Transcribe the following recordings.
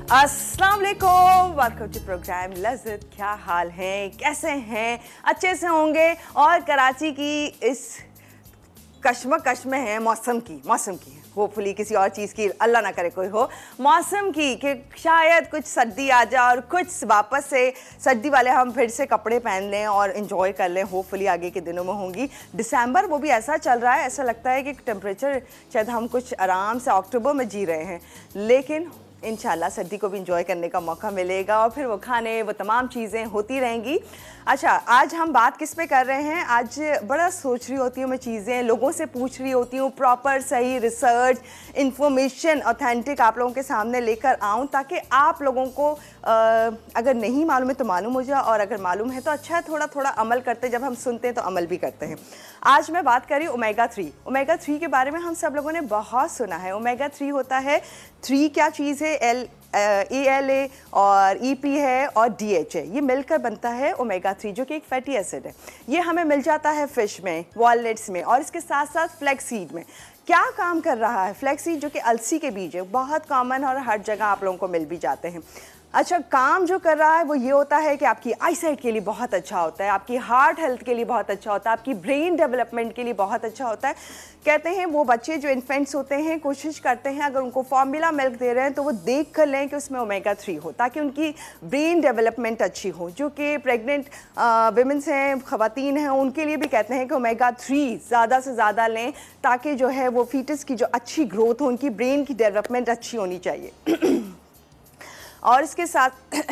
अस्सलाम वालेकुम, welcome to programme लज़्ज़त। क्या हाल है, कैसे हैं? अच्छे से होंगे। और कराची की इस कश्मकश में है मौसम की होपफुली किसी और चीज़ की अल्लाह ना करे कोई हो, मौसम की कि शायद कुछ सर्दी आ जाए और कुछ वापस से सर्दी वाले हम फिर से कपड़े पहन लें और इन्जॉय कर लें। होपफुली आगे के दिनों में होंगी। दिसंबर वो भी ऐसा चल रहा है, ऐसा लगता है कि टेम्परेचर शायद हम कुछ आराम से अक्टूबर में जी रहे हैं, लेकिन इंशाल्लाह सर्दी को भी इंजॉय करने का मौका मिलेगा और फिर वो खाने वो तमाम चीज़ें होती रहेंगी। अच्छा, आज हम बात किस पे कर रहे हैं? आज बड़ा सोच रही होती हूँ मैं चीज़ें, लोगों से पूछ रही होती हूँ, प्रॉपर सही रिसर्च इंफॉर्मेशन ऑथेंटिक आप लोगों के सामने लेकर आऊँ, ताकि आप लोगों को अगर नहीं मालूम है तो मालूम हो जाए, और अगर मालूम है तो अच्छा है, थोड़ा थोड़ा अमल करते, जब हम सुनते हैं तो अमल भी करते हैं। आज मैं बात कर रही हूँ ओमेगा 3। ओमेगा 3 के बारे में हम सब लोगों ने बहुत सुना है। ओमेगा 3 होता है, 3 क्या चीज़ है? ALA और EP है और DH है, ये मिलकर बनता है ओमेगा 3, जो कि एक फैटी एसिड है। ये हमें मिल जाता है फिश में, वॉलनट्स में, और इसके साथ साथ फ्लैक्स सीड में। क्या काम कर रहा है फ्लैक्स सीड, जो कि अलसी के बीज है, बहुत कॉमन और हर जगह आप लोगों को मिल भी जाते हैं। अच्छा, काम जो कर रहा है वो ये होता है कि आपकी आईसाइट के लिए बहुत अच्छा होता है, आपकी हार्ट हेल्थ के लिए बहुत अच्छा होता है, आपकी ब्रेन डेवलपमेंट के लिए बहुत अच्छा होता है। कहते हैं वो बच्चे जो इन्फेंट्स होते हैं कोशिश करते हैं अगर उनको फॉर्मूला मिल्क दे रहे हैं तो वो देख कर लें कि उसमें ओमेगा 3 हो, ताकि उनकी ब्रेन डेवलपमेंट अच्छी हो। जो कि प्रेग्नेंट विमेंस हैं, ख़वातीन हैं, उनके लिए भी कहते हैं कि ओमेगा 3 ज़्यादा से ज़्यादा लें, ताकि जो है वो फीटस की जो अच्छी ग्रोथ हो, उनकी ब्रेन की डेवलपमेंट अच्छी होनी चाहिए। और इसके साथ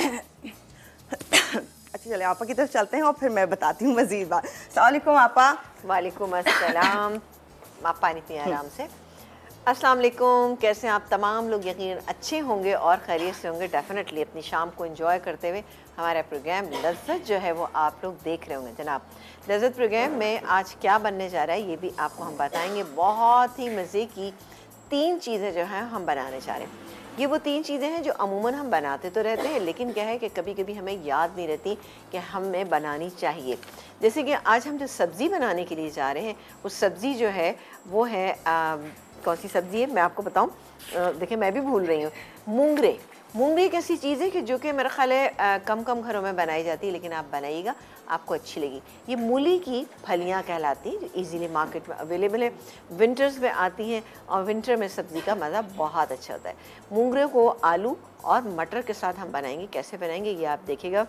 अच्छा चले आपा की तरफ चलते हैं और फिर मैं बताती हूँ मज़ीद बात। अस्सलाम वालेकुम आपा। वालेकुम अस्सलाम। आप पानी पिए आराम से। अस्सलाम वालेकुम, कैसे हैं आप तमाम लोग? यकीन अच्छे होंगे और खैरियत से होंगे। डेफिनेटली अपनी शाम को एंजॉय करते हुए हमारा प्रोग्राम लज़्ज़त जो है वो आप लोग देख रहे होंगे। जनाब, लज़्ज़त प्रोग्राम में आज क्या बनने जा रहा है ये भी आपको हम बताएंगे। बहुत ही मज़े की 3 चीज़ें जो हैं हम बनाने जा रहे हैं। ये वो 3 चीज़ें हैं जो अमूमन हम बनाते तो रहते हैं, लेकिन क्या है कि कभी कभी हमें याद नहीं रहती कि हमें बनानी चाहिए। जैसे कि आज हम जो सब्ज़ी बनाने के लिए जा रहे हैं, वो सब्ज़ी जो है वो है कौन सी सब्ज़ी है मैं आपको बताऊं। देखिए मैं भी भूल रही हूँ। मूंगरे। मूंगरे एक ऐसी चीज़ है कि जो कि मेरा ख्याल है कम कम घरों में बनाई जाती है, लेकिन आप बनाइएगा आपको अच्छी लगी। ये मूली की फलियाँ कहलाती हैं, जो इजीली मार्केट में अवेलेबल है, विंटर्स में आती हैं, और विंटर में सब्ज़ी का मज़ा बहुत अच्छा होता है। मूंगरे को आलू और मटर के साथ हम बनाएंगे। कैसे बनाएंगे ये आप देखिएगा।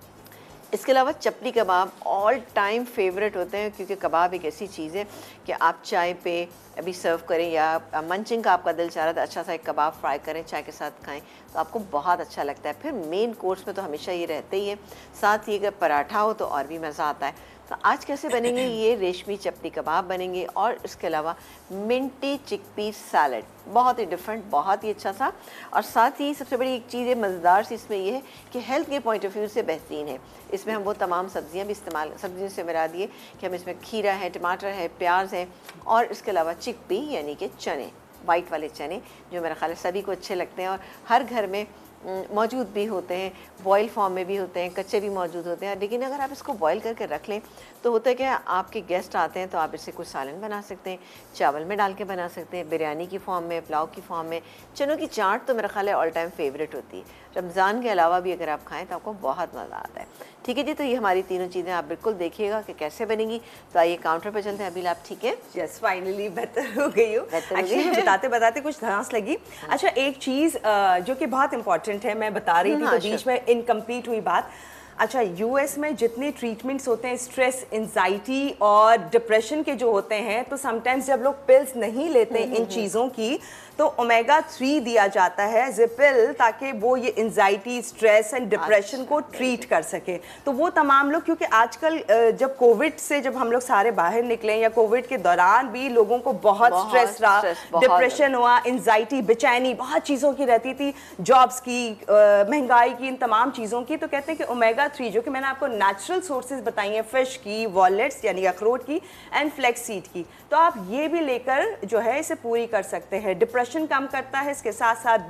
इसके अलावा chapli kabab all time favourite होते हैं, क्योंकि कबाब एक ऐसी चीज़ है कि आप चाय पे अभी सर्व करें या मंचिंग का आपका दिल चाह रहा था अच्छा सा एक कबाब फ्राई करें, चाय के साथ खाएं तो आपको बहुत अच्छा लगता है। फिर मेन कोर्स में तो हमेशा ये रहते ही है, साथ ही अगर पराठा हो तो और भी मज़ा आता है। तो आज कैसे बनेंगे? ये रेशमी चपली कबाब बनेंगे, और इसके अलावा मिंटी चिकपी सैलड, बहुत ही डिफरेंट, बहुत ही अच्छा सा। और साथ ही सबसे बड़ी एक चीज़ है मज़ेदार सी इसमें ये है कि हेल्थ के पॉइंट ऑफ व्यू से बेहतरीन है। इसमें हम वो तमाम सब्जियां भी इस्तेमाल, सब्जियों से मेरा दिए कि हम इसमें खीरा है, टमाटर है, प्याज है, और इसके अलावा चिकपी यानी कि चने, वाइट वाले चने, जो मेरा ख्याल है सभी को अच्छे लगते हैं और हर घर में मौजूद भी होते हैं। बॉयल फॉर्म में भी होते हैं, कच्चे भी मौजूद होते हैं। लेकिन अगर आप इसको बॉयल करके रख लें तो होता है क्या, आपके गेस्ट आते हैं तो आप इससे कुछ सालन बना सकते हैं, चावल में डाल के बना सकते हैं, बिरयानी की फॉर्म में, पुलाव की फॉर्म में। चनों की चाट तो मेरा ख्याल है ऑल टाइम फेवरेट होती है। रमज़ान के अलावा भी अगर आप खाएँ तो आपको बहुत मज़ा आता है। ठीक है जी, तो ये हमारी तीनों चीज़ें आप बिल्कुल देखिएगा कि कैसे बनेंगी। तो आइए काउंटर पर चलते हैं। अभी आप ठीक है? यस, फाइनली बेहतर हो गई हूँ। एक्चुअली बताते बताते कुछ धरास लगी। अच्छा, एक चीज़ जो कि बहुत इंपॉर्टेंट है, मैं बता रही थी तो बीच में इनकम्प्लीट हुई बात। अच्छा, यूएस में जितने ट्रीटमेंट्स होते हैं स्ट्रेस, एंजाइटी और डिप्रेशन के जो होते हैं, तो समटाइम्स जब लोग पिल्स नहीं लेते इन चीज़ों की तो ओमेगा 3 दिया जाता है एज ए पिल, ताकि वो ये एंजाइटी, स्ट्रेस एंड डिप्रेशन को ट्रीट कर सके। तो वो तमाम लोग, क्योंकि आजकल जब कोविड से जब हम लोग सारे बाहर निकले, या कोविड के दौरान भी लोगों को बहुत स्ट्रेस रहा, डिप्रेशन हुआ, एंजाइटी, बेचैनी बहुत चीज़ों की रहती थी, जॉब्स की, महंगाई की, इन तमाम चीज़ों की। तो कहते हैं कि ओमेगा 3 जो कि मैंने आपको नेचुरल सोर्सेज बताई हैं, फिश की, वॉलनट्स यानी अखरोट की, एंड फ्लैक्स सीड की, तो आप ये भी लेकर जो है इसे पूरी कर सकते हैं। डिप्रेशन कम करता है, इसके साथ साथ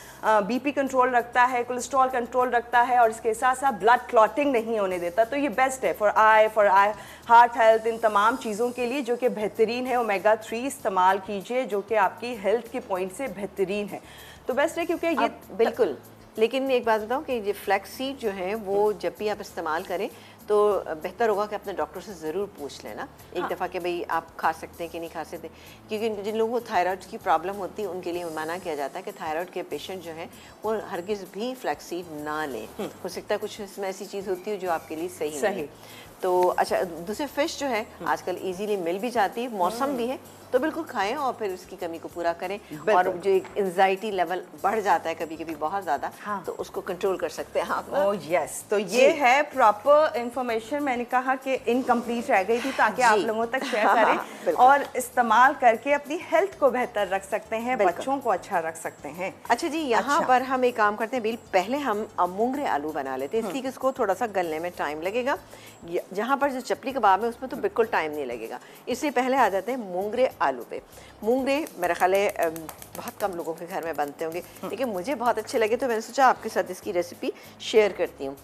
बीपी कंट्रोल रखता है, कोलेस्ट्रॉल कंट्रोल रखता है, और इसके साथ साथ ब्लड क्लॉटिंग नहीं होने देता। तो ये बेस्ट है फॉर आई हार्ट हेल्थ, इन तमाम चीज़ों के लिए जो कि बेहतरीन है। ओमेगा 3 इस्तेमाल कीजिए, जो कि आपकी हेल्थ के पॉइंट से बेहतरीन है। तो बेस्ट है, क्योंकि ये बिल्कुल लेकिन एक बात बताऊं कि ये फ्लैक्स सीड जो है वो जब भी आप इस्तेमाल करें तो बेहतर होगा कि अपने डॉक्टर से ज़रूर पूछ लेना एक दफ़ा कि भाई आप खा सकते हैं कि नहीं खा सकते, क्योंकि जिन लोगों को थायराइड की प्रॉब्लम होती है उनके लिए मना किया जाता है कि थायराइड के पेशेंट जो हैं वो हरगिज़ भी फ्लैक्सीड ना लें। हो सकता है कुछ इसमें ऐसी चीज़ होती है जो आपके लिए सही नहीं है। तो अच्छा, दूसरे फिश जो है आजकल इजीली मिल भी जाती है, मौसम भी है, तो बिल्कुल खाएं और फिर उसकी कमी को पूरा करें। और जो एक एंजाइटी लेवल बढ़ जाता है कभी कभी बहुत ज़्यादा, तो उसको कंट्रोल कर सकते हैं आप। ओह यस, तो ये है प्रॉपर इंफॉर्मेशन। मैंने कहा कि इनकम्प्लीट रह गई थी ताकि आप लोगों तक शेयर करें और इस्तेमाल करके अपनी हेल्थ को बेहतर रख सकते हैं, बच्चों को अच्छा रख सकते हैं। अच्छा जी, यहाँ पर हम एक काम करते हैं बिल, पहले हम मोंगरे आलू बना लेते हैं, इसलिए कि इसको थोड़ा सा गलने में टाइम लगेगा। जहाँ पर जो चपली कबाब है उसमें तो बिल्कुल टाइम नहीं लगेगा, इसलिए पहले आ जाते हैं मोंगरे आलू पे। मोंगरे मेरा ख्याल है बहुत कम लोगों के घर में बनते होंगे, लेकिन मुझे बहुत अच्छे लगे तो मैंने सोचा आपके साथ इसकी रेसिपी शेयर करती हूँ।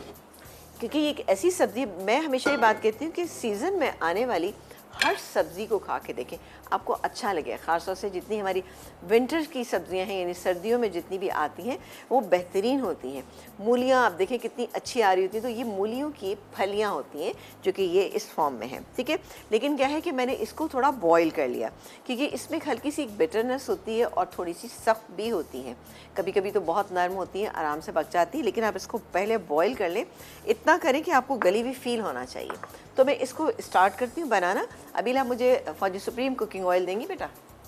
क्योंकि ये एक ऐसी सब्ज़ी, मैं हमेशा ये बात कहती हूँ कि सीज़न में आने वाली हर सब्ज़ी को खा के देखें, आपको अच्छा लगे। ख़ासतौर से जितनी हमारी विंटर की सब्ज़ियां हैं, यानी सर्दियों में जितनी भी आती हैं वो बेहतरीन होती हैं। मूलियाँ आप देखें कितनी अच्छी आ रही होती हैं, तो ये मूलियों की फलियाँ होती हैं जो कि ये इस फॉर्म में हैं, ठीक है। लेकिन क्या है कि मैंने इसको थोड़ा बॉयल कर लिया, क्योंकि इसमें एक हल्की सी बिटरनेस होती है और थोड़ी सी सख्त भी होती है। कभी कभी तो बहुत नरम होती है, आराम से पक जाती है, लेकिन आप इसको पहले बॉयल कर लें। इतना करें कि आपको गली हुई फील होना चाहिए। तो मैं इसको स्टार्ट करती हूँ बनाना। अबीला मुझे फौजी सुप्रीम कुकिंग ऑयल देंगी बेटा?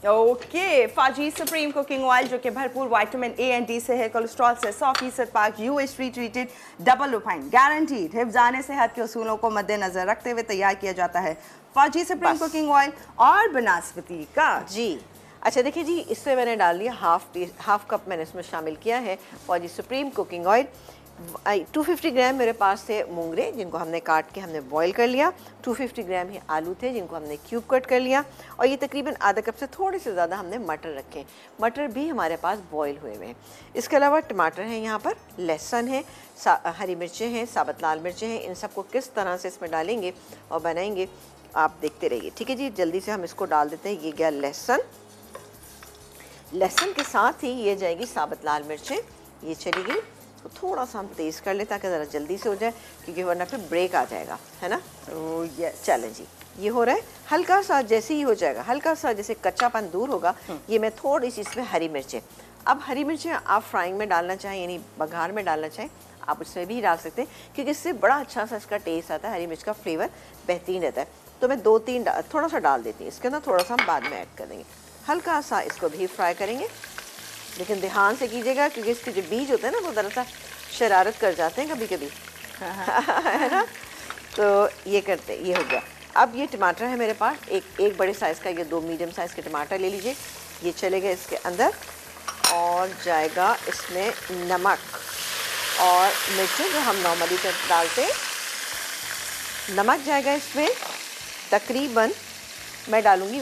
ओके, फौजी सुप्रीम कुकिंग ऑयल जो कि भरपूर विटामिन ए एंड डी से है, कोलेस्ट्रॉल से 100% पाक, uh free treated, double refined, guaranteed, हिफ्ज़ाने सेहत के उसूलों को मद्देनजर रखते हुए तैयार किया जाता है फौजी सुप्रीम कुकिंग ऑयल और बनास्पति का। जी अच्छा, देखिए जी, इसमें मैंने डाल दिया हाफ कप मैंने इसमें शामिल किया है फौजी सुप्रीम कुकिंग ऑयल। 250 ग्राम मेरे पास थे मोंगरे जिनको हमने काट के हमने बॉईल कर लिया। 250 ग्राम ही आलू थे जिनको हमने क्यूब कट कर लिया। और ये तकरीबन आधा कप से थोड़े से ज़्यादा हमने मटर रखे, मटर भी हमारे पास बॉईल हुए हुए हैं। इसके अलावा टमाटर हैं यहाँ पर, लहसुन है, हरी मिर्चें हैं, साबुत लाल मिर्चें हैं। इन सबको किस तरह से इसमें डालेंगे और बनाएंगे आप देखते रहिए, ठीक है जी। जल्दी से हम इसको डाल देते हैं। ये गया लहसुन, लहसुन के साथ ही ये जाएगी साबुत लाल मिर्चें, ये चली गई। तो थोड़ा सा हम तेज़ कर लें ताकि ज़रा जल्दी से हो जाए, क्योंकि वरना फिर ब्रेक आ जाएगा, है ना। ओह यस, चलें जी, ये हो रहा है। हल्का सा जैसे ही हो जाएगा, हल्का सा जैसे कच्चापन दूर होगा, ये मैं थोड़ी सी इसमें हरी मिर्चें, अब हरी मिर्चें आप फ्राइंग में डालना चाहें यानी बघार में डालना चाहें आप उसमें भी डाल सकते हैं, क्योंकि इससे बड़ा अच्छा सा इसका टेस्ट आता है, हरी मिर्च का फ्लेवर बेहतरीन रहता है। तो मैं 2-3 थोड़ा सा डाल देती हूँ इसके अंदर, थोड़ा सा हम बाद में ऐड कर देंगे। हल्का सा इसको भी फ्राई करेंगे, लेकिन ध्यान से कीजिएगा क्योंकि इसके जो बीज होते हैं ना वो दरअसल शरारत कर जाते हैं कभी कभी, है ना। तो ये करते, ये हो गया। अब ये टमाटर है मेरे पास, एक बड़े साइज़ का, ये 2 मीडियम साइज़ के टमाटर ले लीजिए। ये चले गए इसके अंदर, और जाएगा इसमें नमक और मिर्चें जो हम नॉर्मली डालते हैं। नमक जाएगा इसमें तकरीबन मैं डालूँगी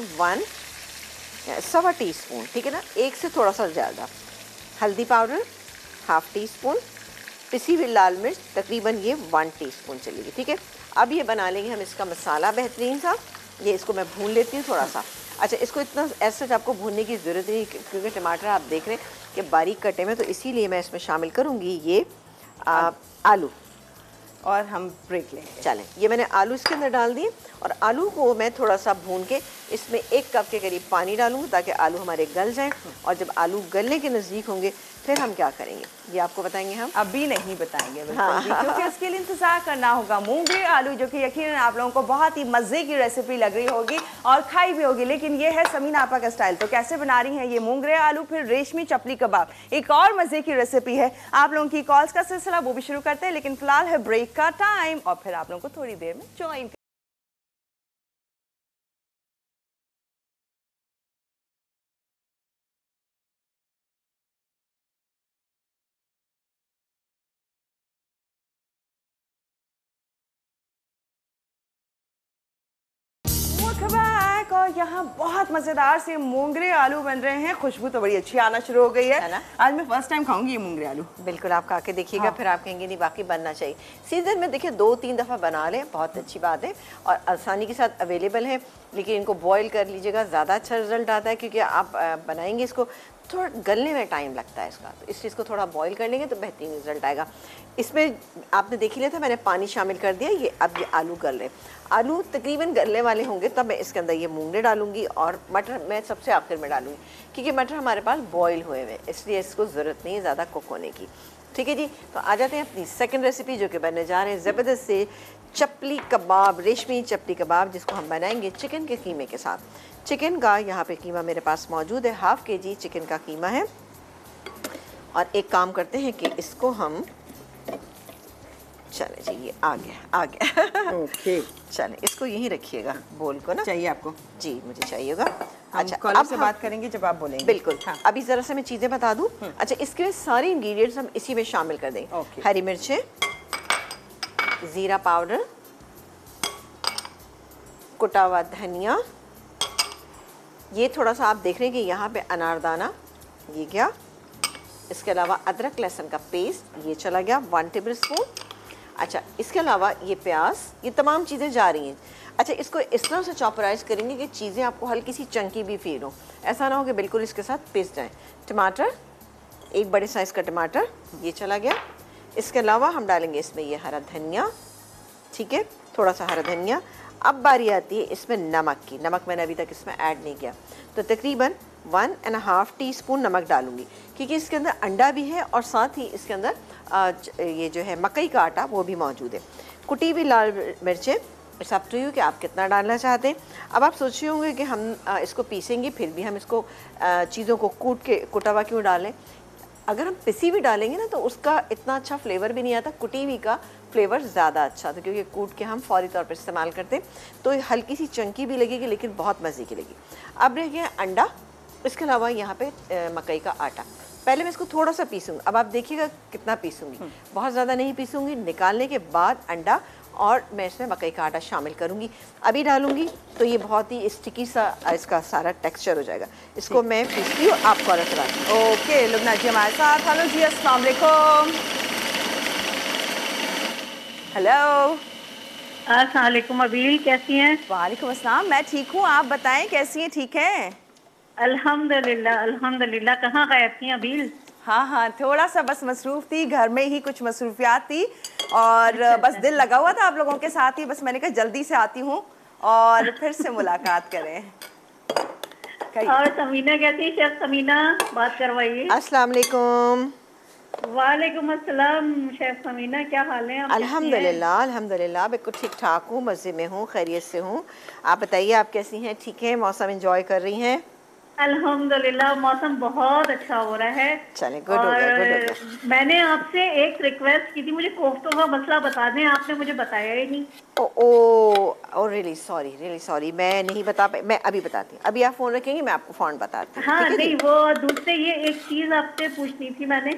1.25 टीस्पून, ठीक है ना, एक से थोड़ा सा ज़्यादा। हल्दी पाउडर 1/2 टीस्पून, पिसी हुई लाल मिर्च तकरीबन ये 1 टीस्पून चलेगी, ठीक है। अब ये बना लेंगे हम इसका मसाला बेहतरीन सा। ये इसको मैं भून लेती हूँ थोड़ा सा। अच्छा, इसको इतना ऐसा आपको भूनने की ज़रूरत नहीं, क्योंकि टमाटर आप देख रहे हैं कि बारीक कटे में, तो इसीलिए मैं इसमें शामिल करूँगी ये आलू, और हम ब्रेक लेंगे। चलें, ये मैंने आलू इसके अंदर डाल दिए, और आलू को मैं थोड़ा सा भून के इसमें 1 कप के करीब पानी डालूंगी ताकि आलू हमारे गल जाएं। और जब आलू गलने के नज़दीक होंगे फिर हम क्या करेंगे ये आपको बताएंगे। हम अभी नहीं बताएंगे बिल्कुल भी, क्योंकि उसके लिए इंतजार करना होगा। मोंगरे आलू जो कि यकीनन आप लोगों को बहुत ही मज़े की रेसिपी लग रही होगी और खाई भी होगी, लेकिन ये है समीना आपा का स्टाइल। तो कैसे बना रही हैं ये मोंगरे आलू फिर रेशमी चपली कबाब, एक और मज़े की रेसिपी है। आप लोगों की कॉल्स का सिलसिला वो भी शुरू करते हैं, लेकिन फिलहाल है ब्रेक का टाइम और फिर आप लोगों को थोड़ी देर में ज्वाइन। और यहाँ बहुत मजेदार से मोंगरे आलू बन रहे हैं। खुशबू तो बड़ी अच्छी आना शुरू हो गई है। आज मैं फर्स्ट टाइम खाऊंगी ये मोंगरे आलू। बिल्कुल, आप खा के देखिएगा। हाँ। फिर आप कहेंगे नहीं वाकई बनना चाहिए। सीजन में देखिए 2-3 दफ़ा बना लें, बहुत अच्छी बात है, और आसानी के साथ अवेलेबल है। लेकिन इनको बॉईल कर लीजिएगा, ज़्यादा अच्छा रिजल्ट आता है, क्योंकि आप बनाएंगे इसको थोड़ा गलने में टाइम लगता है इसका, तो इस चीज़ को थोड़ा बॉईल कर लेंगे तो बेहतरीन रिजल्ट आएगा। इसमें आपने देख ही लिया था मैंने पानी शामिल कर दिया। ये अब ये आलू गल रहे, आलू तकरीबन गलने वाले होंगे तब मैं इसके अंदर ये मूंगरे डालूंगी और मटर मैं सबसे आखिर में डालूंगी, क्योंकि मटर हमारे पास बॉईल हुए हुए, इसलिए इसको ज़रूरत नहीं है ज़्यादा कुक होने की। ठीक है जी, तो आ जाते हैं अपनी सेकंड रेसिपी जो कि बनने जा रहे हैं ज़बरदस्त से चपली कबाब, रेशमी चपली कबाब, जिसको हम बनाएंगे चिकन के कीमे के साथ। चिकन का यहाँ पे कीमा मेरे पास मौजूद है, हाफ़ kg चिकन का कीमा है। और एक काम करते हैं कि इसको हम, चले जी ये आ गया ओके चले इसको यहीं रखिएगा बोल को ना। चाहिए आपको? जी मुझे चाहिएगा। अच्छा, अब से बात करेंगे जब आप बोलेंगे। बिल्कुल। हाँ। अभी ज़रा सा मैं चीज़ें बता दूं। अच्छा, इसके सारे इंग्रेडिएंट्स हम इसी में शामिल कर देंगे। ओके। हरी मिर्चें, ज़ीरा पाउडर, कुटा हुआ धनिया, ये थोड़ा सा आप देख रहे हैं कि यहाँ पे अनारदाना, ये गया। इसके अलावा अदरक लहसुन का पेस्ट, ये चला गया 1 टेबल स्पून। अच्छा, इसके अलावा ये प्याज, ये तमाम चीज़ें जा रही हैं। अच्छा, इसको इस तरह से चॉपराइज करेंगे कि चीज़ें आपको हल्की सी चंकी भी फील हो, ऐसा ना हो कि बिल्कुल इसके साथ पिस जाएँ। टमाटर, एक बड़े साइज़ का टमाटर, ये चला गया। इसके अलावा हम डालेंगे इसमें ये हरा धनिया, ठीक है, थोड़ा सा हरा धनिया। अब बारी आती है इसमें नमक की। नमक मैंने अभी तक इसमें ऐड नहीं किया, तो तकरीबन 1.5 टीस्पून नमक डालूंगी, क्योंकि इसके अंदर अंडा भी है और साथ ही इसके अंदर ये जो है मकई का आटा वो भी मौजूद है। कुटी हुई लाल मिर्चें, इट्स अप टू यू कि आप कितना डालना चाहते हैं। अब आप सोच रहे होंगे कि हम इसको पीसेंगे, फिर भी हम इसको चीज़ों को कूट के कुटा हुआ क्यों डालें। अगर हम पिसी भी डालेंगे ना तो उसका इतना अच्छा फ्लेवर भी नहीं आता, कुटी हुई का फ्लेवर ज़्यादा अच्छा था, क्योंकि कूट के हम फौरी तौर पर इस्तेमाल करते हैं, तो हल्की सी चंकी भी लगेगी लेकिन बहुत मज़े की लगेगी। अब रह गया अंडा, इसके अलावा यहाँ पे मकई का आटा। पहले मैं इसको थोड़ा सा पीसूँगी, अब आप देखिएगा कितना पीसूँगी, बहुत ज़्यादा नहीं पीसूँगी। निकालने के बाद अंडा और मैं इसमें मकई का आटा शामिल करूँगी। अभी डालूँगी तो ये बहुत ही स्टिकी सा इसका सारा टेक्सचर हो जाएगा। इसको मैं पीसती हूँ, आप कॉलर चला। ओके, लुबना जी हमारे साथ। हेलो जी, अस्सलाम वालेकुम। हेलो, अस्सलाम वालेकुम अबील, कैसी हैं? वालेकुम अस्सलाम, मैं ठीक हूँ, आप बताएं कैसी हैं? ठीक हैं? अल्हम्दुलिल्लाह अल्हम्दुलिल्लाह। कहाँ गायब थी अबील? हाँ, थोड़ा सा बस मसरूफ़ थी, घर में ही कुछ मसरूफियात थी और बस दिल लगा हुआ था आप लोगों के साथ ही, बस मैंने कहा जल्दी से आती हूँ और फिर से मुलाकात करें। और समीना कैसी? शेफ समीना, बात करवाइए। अस्सलाम वालेकुम। वालेकुम अस्सलाम शेफ समीना, क्या हाल है? अल्हम्दुलिल्लाह अल्हम्दुलिल्लाह, बिल्कुल ठीक ठाक हूँ, मज़े में हूँ, खैरियत से हूँ। आप बताइए आप कैसी हैं? ठीक है, मौसम एंजॉय कर रही हैं? अल्हम्दुलिल्लाह, मौसम बहुत अच्छा हो रहा है। चले, गुड हो गया, गुड हो गया। मैंने आपसे एक रिक्वेस्ट की थी, मुझे कोफ्तों का मसला बता दें, आपने मुझे बताया ही नहीं। ओ रियली सॉरी, मैं नहीं बता पाई। मैं अभी बताती हूँ, अभी आप फ़ोन रखेंगे, मैं आपको फ़ौरन बताती हूँ। हाँ नहीं, वो दूसरे ये एक चीज़ आपसे पूछनी थी मैंने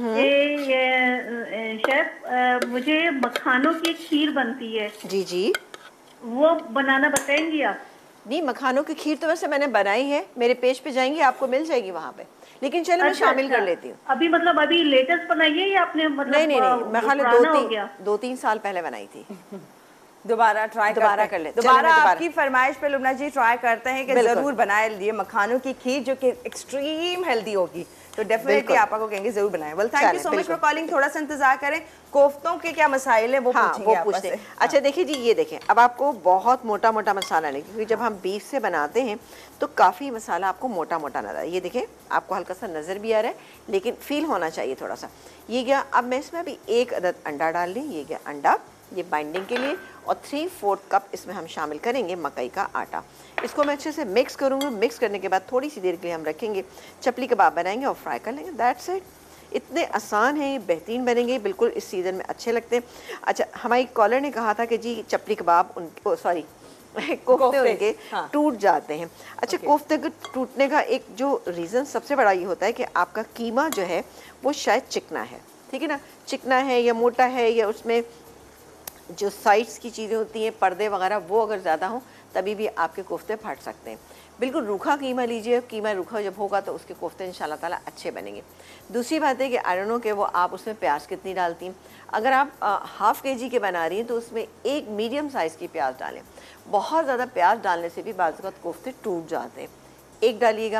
ये शेफ, मुझे मखानों की एक खीर बनती है। जी, वो बनाना बताएंगी आप? नहीं, मखानों की खीर तो वैसे मैंने बनाई है, मेरे पेज पे जाएंगी आपको मिल जाएगी वहाँ पे, लेकिन चलो मैं शामिल कर लेती हूँ। अभी मतलब अभी लेटेस्ट बनाई है या आपने मतलब? नहीं, मैं खाली 2-3 साल पहले बनाई थी। दोबारा कर ले। दोबारा आपकी फरमाइश पे लुबना जी ट्राई करते हैं कि जरूर बनाए लिए मखानों की खीर, जो कि एक्सट्रीम हेल्दी होगी, तो डेफिनेटली आप को कहेंगे जरूर बनाएं। Well, thank you so much for calling. थोड़ा सा इंतजार करें, कोफ्तों के क्या मसाइल है वो पूछेंगे आप से। अच्छा देखिए जी, ये देखें, अब आपको बहुत मोटा मोटा मसाला नहीं, क्योंकि जब हम बीफ से बनाते हैं तो काफ़ी मसाला आपको मोटा मोटा नजर है। ये देखें, आपको हल्का सा नज़र भी आ रहा है, लेकिन फील होना चाहिए थोड़ा सा। ये गया। अब मैं इसमें अभी 1 अदद अंडा डाल ली। ये गया अंडा, ये बाइंडिंग के लिए, और 3/4 कप इसमें हम शामिल करेंगे मकई का आटा। इसको मैं अच्छे से मिक्स करूँगी। मिक्स करने के बाद थोड़ी सी देर के लिए हम रखेंगे, चपली कबाब बनाएंगे और फ्राई कर लेंगे। That's it. इतने आसान हैं, बेहतरीन बनेंगे, बिल्कुल इस सीज़न में अच्छे लगते हैं। अच्छा, हमारी कॉलर ने कहा था कि जी चपली कबाब कोफ्ते उनके टूट जाते हैं। अच्छा, कोफ्ते के टूटने का एक जो रीज़न सबसे बड़ा ये होता है कि आपका कीमा जो है वो शायद चिकना है, ठीक है ना, चिकना है या मोटा है, या उसमें जो साइड्स की चीज़ें होती हैं, पर्दे वगैरह, वो अगर ज़्यादा हों तभी भी आपके कोफ्ते फट सकते हैं। बिल्कुल रूखा कीमा लीजिए, कीमा रूखा जब होगा तो उसके कोफ्ते इंशाल्लाह ताला अच्छे बनेंगे। दूसरी बात है कि आई डोंट नो कि वो आप उसमें प्याज कितनी डालती हैं। अगर आप 1/2 kg के बना रही हैं तो उसमें एक मीडियम साइज़ की प्याज डालें। बहुत ज़्यादा प्याज डालने से भी बाज़ वक़्त कोफ्ते टूट जाते हैं। एक डालिएगा।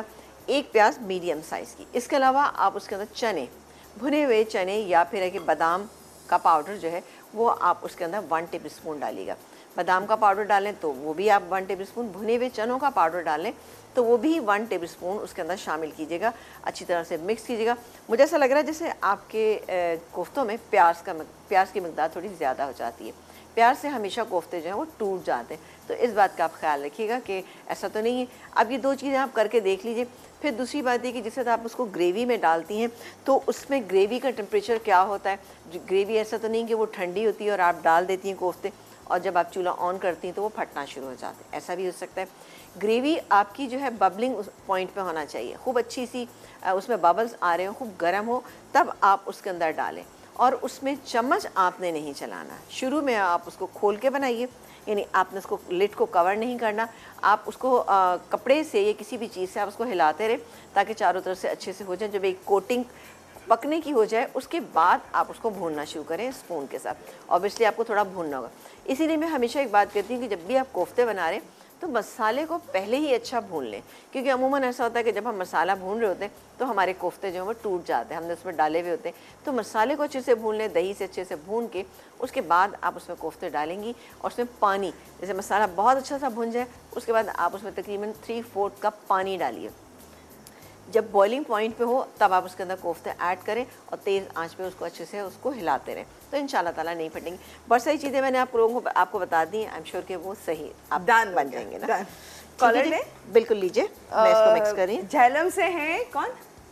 एक प्याज मीडियम साइज़ की। इसके अलावा आप उसके अंदर चने, भुने हुए चने या फिर है कि बादाम का पाउडर जो है वो आप उसके अंदर 1 टेबल स्पून डालिएगा। बादाम का पाउडर डालें तो वो भी आप 1 टेबल स्पून, भुने हुए चनों का पाउडर डालें तो वो भी 1 टेबल स्पून उसके अंदर शामिल कीजिएगा। अच्छी तरह से मिक्स कीजिएगा। मुझे ऐसा लग रहा है जैसे आपके कोफ्तों में प्याज की मिकदार थोड़ी ज़्यादा हो जाती है। प्याज से हमेशा कोफ्ते जो हैं वो टूट जाते हैं, तो इस बात का आप ख्याल रखिएगा कि ऐसा तो नहीं है। अब ये 2 चीज़ें आप करके देख लीजिए। फिर दूसरी बात ये कि जिस आप उसको ग्रेवी में डालती हैं तो उसमें ग्रेवी का टेम्परेचर क्या होता है। ग्रेवी ऐसा तो नहीं कि वो ठंडी होती है और आप डाल देती हैं कोफ्ते और जब आप चूल्हा ऑन करती हैं तो वो फटना शुरू हो जाते हैं, ऐसा भी हो सकता है। ग्रेवी आपकी जो है बबलिंग उस पॉइंट पे होना चाहिए, खूब अच्छी सी उसमें बबल्स आ रहे हो, खूब गर्म हो, तब आप उसके अंदर डालें और उसमें चम्मच आपने नहीं चलाना। शुरू में आप उसको खोल के बनाइए, यानी आपने उसको लिड को कवर नहीं करना, आप उसको कपड़े से या किसी भी चीज़ से आप उसको हिलाते रहे ताकि चारों तरफ से अच्छे से हो जाए। जब एक कोटिंग पकने की हो जाए उसके बाद आप उसको भूनना शुरू करें स्पून के साथ। ऑब्वियसली आपको थोड़ा भूनना होगा। इसीलिए मैं हमेशा एक बात कहती हूँ कि जब भी आप कोफ्ते बना रहे हैं तो मसाले को पहले ही अच्छा भून लें, क्योंकि अमूमन ऐसा होता है कि जब हम मसाला भून रहे होते हैं तो हमारे कोफ्ते जो हैं वो टूट जाते हैं, हमने उसमें डाले हुए होते हैं। तो मसाले को अच्छे से भून लें, दही से अच्छे से भून के उसके बाद आप उसमें कोफ्ते डालेंगी और उसमें पानी, जैसे मसाला बहुत अच्छा सा भून जाए उसके बाद आप उसमें तकरीबन 3/4 कप पानी डालिए। जब बॉइलिंग पॉइंट पे हो तब आप उसके अंदर कोफ्ते ऐड करें और तेज़ आंच पे उसको अच्छे से उसको हिलाते रहें, तो इंशाल्लाह ताला नहीं फटेंगे। बहुत सारी चीज़ें मैंने आप लोगों को आपको बता दी हैं, आई एम श्योर कि वो सही आप बन जाएंगे ना। कॉलर ने बिल्कुल लीजिए, मैं इसको मिक्स कर रही हूँ। झेलम से हैं कौन?